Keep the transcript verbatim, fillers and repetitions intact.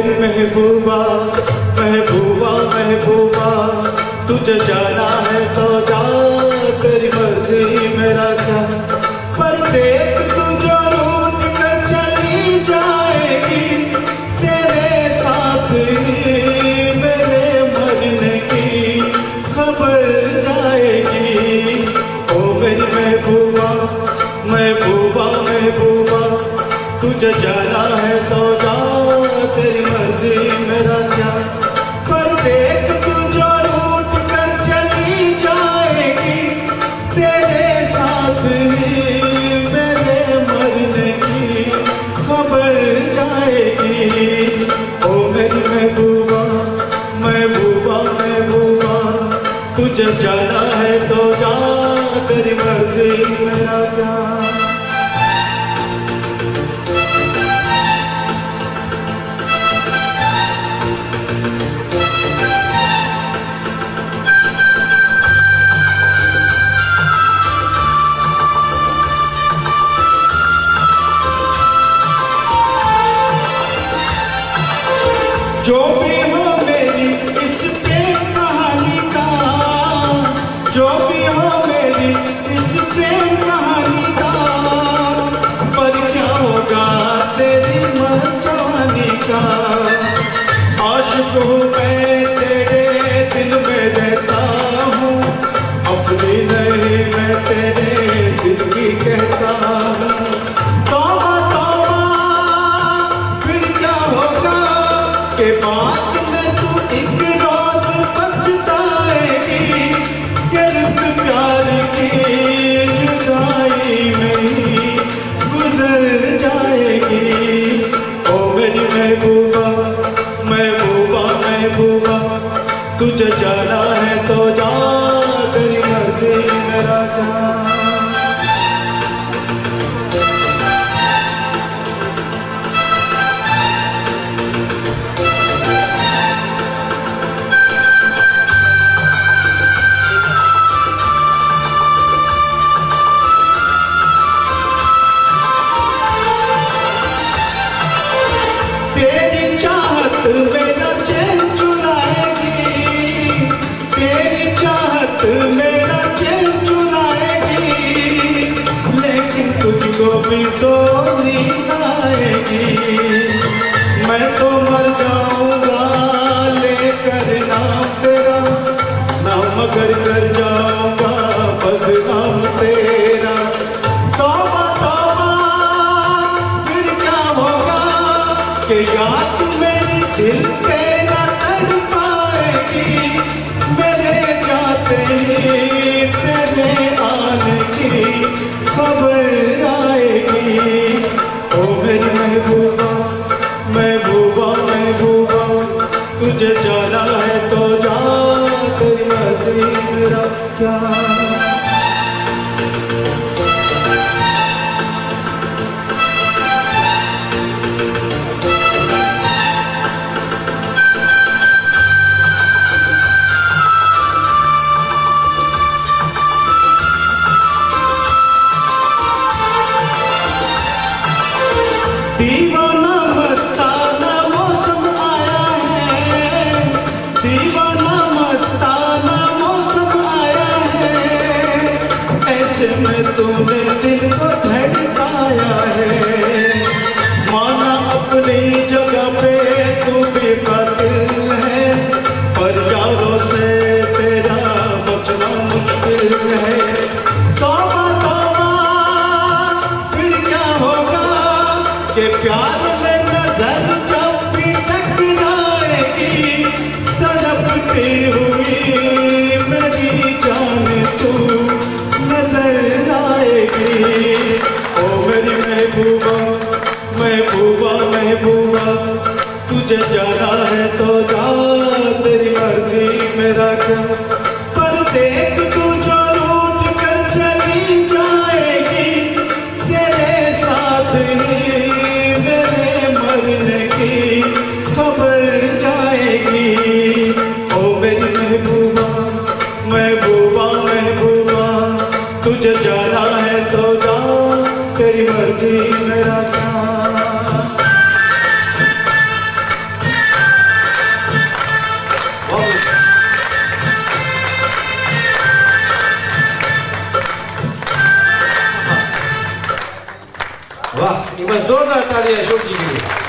मेरी महबूबा महबूबा महबूबा, तुझे जाना है तो जा, तेरी मर्जी मेरा क्या। पर देख तू जो रूठ कर चली जाएगी, तेरे साथ मेरे मरने की खबर जाएगी। ओ मेरी महबूबा महबूबा महबूबा, तुझे जाना है तो जा, तेरी मर्जी मेरा क्या। पर देख तू जो रूठ कर चली जाएगी, तेरे साथ ही मेरे मरने की खबर जाएगी। ओ मेरी महबूबा महबूबा महबूबा, तुझे जाना है तो जा, तेरी मर्जी मेरा क्या। जो भी हो मेरी इस प्रेम कहानी का, जो भी हो मेरी इस प्रेम कहानी का, पर क्या होगा तेरी मर्जी का। आशिक हूँ मैं तेरे दिल में रहता हूँ, अपनी नहीं मैं तेरे दिल की कहता हूँ। तौबा तौबा फिर क्या होगा के बात में तू एक रोज पछताएगी, कि रुत प्यार की जुदाई में ही गुजर जाएगी। ओ मेरी महबूबा महबूबा महबूबा, तुझे जाना है तो जा, तेरी मर्जी मेरा क्या। तेरी चाहत मेरा चैन चुराएगी, तेरी चाहत मेरा चैन चुराएगी, लेकिन तुझको भी तो नींद आएगी। मैं तो मर जाऊंगा लेकर नाम तेरा, नाम मगर कर जाऊंगा बदनाम तेरा। तौबा तौबा फिर क्या होगा कि याद मेरे दिल पे न तड़ पाएगी, मेरे जाते ही तेरे आने की खबर आएगी। ओ मेरी महबूबा महबूबा महबूबा, तुझे जाना है तो जा, तेरी मर्जी मेरा क्या। दीवाना मस्ताना मौसम आया है, दीवाना मस्ताना मौसम आया है, ऐसे में तूने दिल को धड़काया है। माना अपनी जगह पे तू भी कातिल है, पर यारों से तेरा बचना मुश्किल है। तौबा तौबा फिर क्या होगा कि प्यार में नजर जब भी टकराएगी, तड़पती हुई मेरी जान तू नजर आएगी। ओ मेरी महबूबा महबूबा महबूबा, तुझे जाना है तो जा, तेरी मर्जी मेरा क्या। पर देख तू जो रूठ कर चली जाएगी, तेरे साथ ही खबर जाएगी। ओ मेरी महबूबा महबूबा महबूबा, तुझे जाना है तो जा, तेरी मर्जी मेरा जोरदार ताली अशोक जी के लिए।